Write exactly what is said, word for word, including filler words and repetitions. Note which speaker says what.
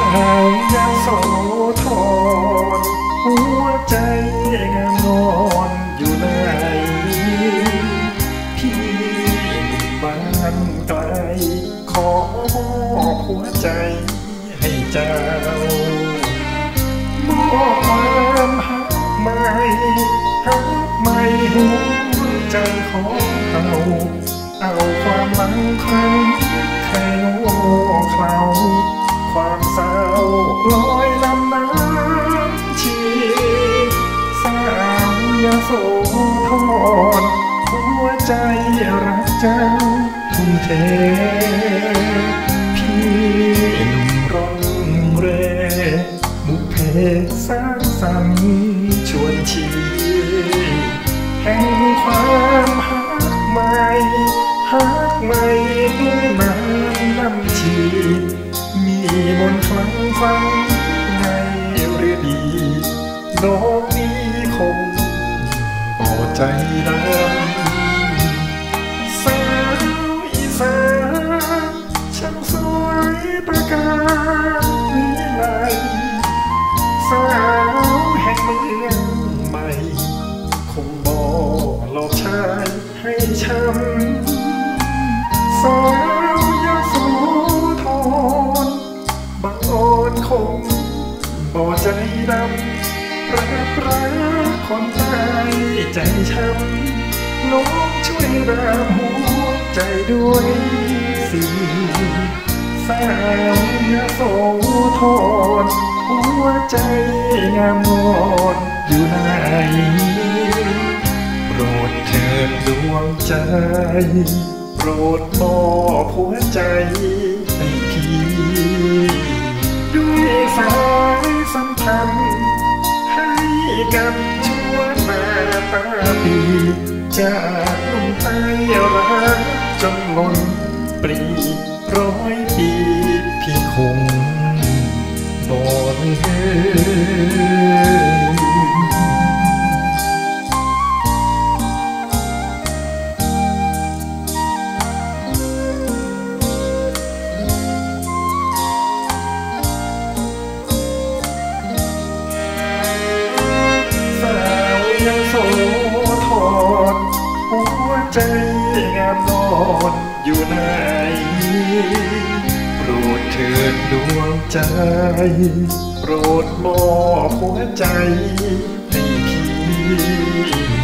Speaker 1: วยโสธรหัวใจงามงอนอยู่ไหนพี่บ้านไกลขอมอบหัวใจให้เจ้ามอบความหักใหม่หักใหม่หัวใจของเราเอาความหลังครั้งใครโง่เขลาความเศร้าลอยลำน้ำชีสาวยโสธรหัวใจรักเจ้าทุ่มเทพี่หนุ่มร้องเรมุกเพสร้างสรรค์ชวนชีแห่งความหักใหม่หักใหม่ด้วยน้ำน้ำชีมีมนต์คลั่งฟังในเรือดีโลกนี้คงบ่ใจดำสาวอีสานช่างสวยประกายวิไลสาวแห่งเมืองใหม่คงบ่หลอกชายให้ช้ำสาวยโสธรบังอ่อนคงบ่ใจดำรักรักคนตายใจช้ำน้องช่วยรามหัวใจด้วยสิสาวยโสธรหัวใจงามงอนอยู่ไหนโปรดเถิดดวงใจโปรดมอบหัวใจให้พี่ด้วยสายสัมพันธ์ให้กันชั่วนาตาปีจากลุ่มใต้รักจนล้นปรีร้อยปีพี่คงบ่ลืมโสธรหัวใจงามนอนอยู่ไหนโปรดเถิดดวงใจโปรดมอบหัวใจให้พี่